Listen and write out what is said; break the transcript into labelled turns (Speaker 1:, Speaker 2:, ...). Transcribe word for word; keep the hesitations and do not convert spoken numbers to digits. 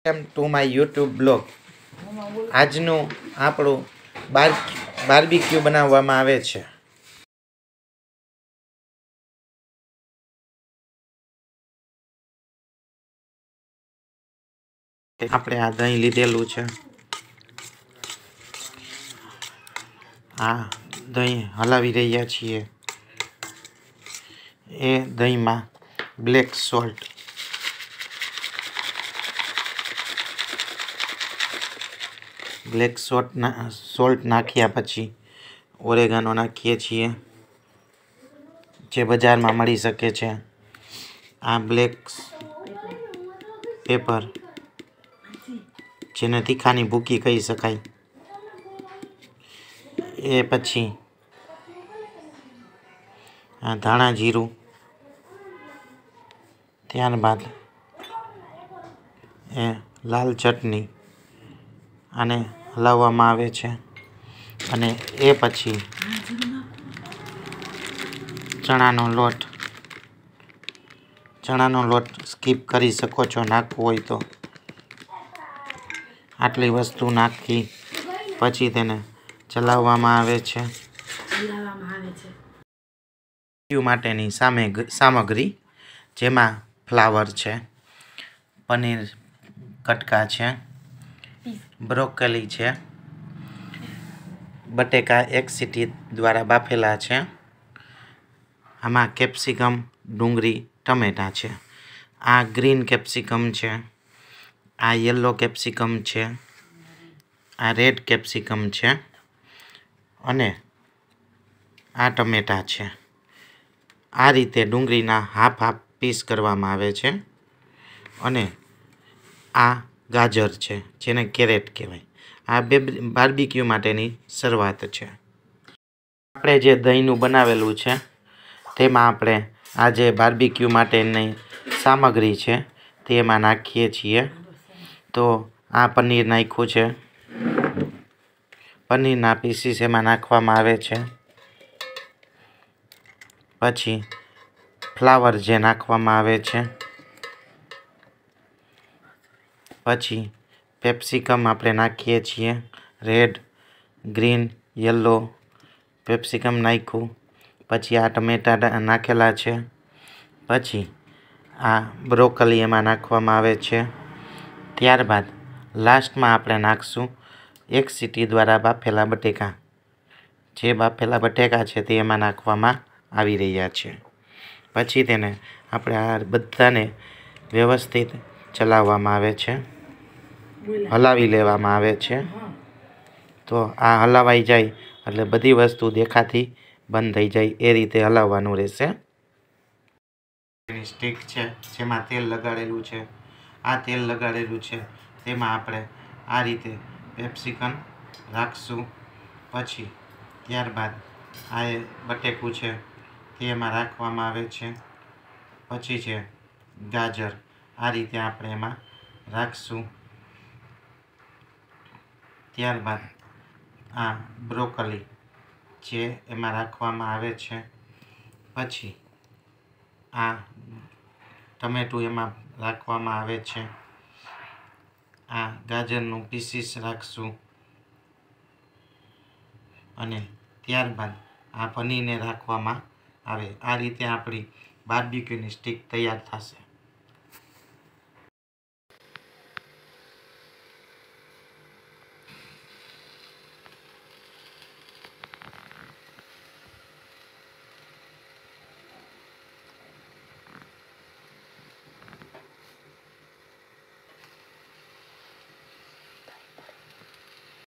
Speaker 1: Welcome to my YouTube blog. આજનું આપણું બાર barbecue બનાવવામાં આવે છે। આપણે આ દહીં લીધેલું છે। આ દહીં હલાવી રહ્યા છીએ। એ દહીંમાં બ્લેક સોલ્ટ બ્લેક સોલ્ટ ના સોલ્ટ નાખ્યા પછી ઓરેગાનો નાખીએ છીએ, જે બજારમાં મળી શકે છે। આ બ્લેક પેપર, જેને તીખાની ભૂકી કહી શકાય। એ પછી આ ધાણા જીરું, ત્યારબાદ એ લાલ ચટણી, આને હલાવવામાં આવે છે। અને એ પછી ચણાનો લોટ ચણાનો લોટ સ્કીપ કરી શકો છો નાખવો હોય તો। આટલી વસ્તુ નાખી પછી તેને ચલાવવામાં આવે છે। માટેની સામે સામગ્રી, જેમાં ફ્લાવર છે, પનીર કટકા છે, બ્રોકોલી છે, બટેકા એક સીટી દ્વારા બાફેલા છે, આમાં કેપ્સિકમ, ડુંગળી, ટમેટા છે। આ ગ્રીન કેપ્સિકમ છે, આ યલો કેપ્સિકમ છે, આ રેડ કેપ્સિકમ છે, અને આ ટમેટા છે। આ રીતે ડુંગળીના હાફ હાફ પીસ કરવામાં આવે છે। અને આ ગાજર છે, જેને કેરેટ કહેવાય। આ બે બાર્બીક્યુ માટેની શરૂઆત છે। આપણે જે દહીંનું બનાવેલું છે તેમાં આપણે આ જે બાર્બીક્યુ માટેની સામગ્રી છે તેમાં નાખીએ છીએ। તો આ પનીર નાખ્યું છે, પનીરના પીસીસ એમાં નાખવામાં આવે છે। પછી ફ્લાવર જે નાખવામાં આવે છે, પછી કેપ્સિકમ આપણે નાખીએ છીએ, રેડ, ગ્રીન, યલો કેપ્સિકમ નાખ્યું, પછી આ ટમેટા નાખેલા છે, પછી આ બ્રોકોલી એમાં નાખવામાં આવે છે। ત્યારબાદ લાસ્ટમાં આપણે નાખશું એક સીટી દ્વારા બાફેલા બટેકા, જે બાફેલા બટેકા છે તે એમાં નાખવામાં આવી રહ્યા છે। પછી તેને આપણે આ બધાને વ્યવસ્થિત ચલાવવામાં આવે છે, હલાવી લેવામાં આવે છે। તો આ હલાવાઈ જાય એટલે બધી વસ્તુ દેખાતી બંધ થઈ જાય, એ રીતે હલાવવાનું રહેશે। સ્ટીક છે, જેમાં તેલ લગાડેલું છે। આ તેલ લગાડેલું છે તેમાં આપણે આ રીતે કેપ્સિકમ રાખશું। પછી ત્યારબાદ આ એ બટેકું છે તે એમાં રાખવામાં આવે છે। પછી છે ગાજર, આ રીતે આપણે એમાં રાખશું। ત્યારબાદ આ બ્રોકોલી જે એમાં રાખવામાં આવે છે। પછી આ ટમેટું એમાં રાખવામાં આવે છે। આ ગાજરનું પીસીસ રાખશું, અને ત્યારબાદ આ પનીરને રાખવામાં આવે। આ રીતે આપણી બાર્બીક્યુની સ્ટીક તૈયાર થશે।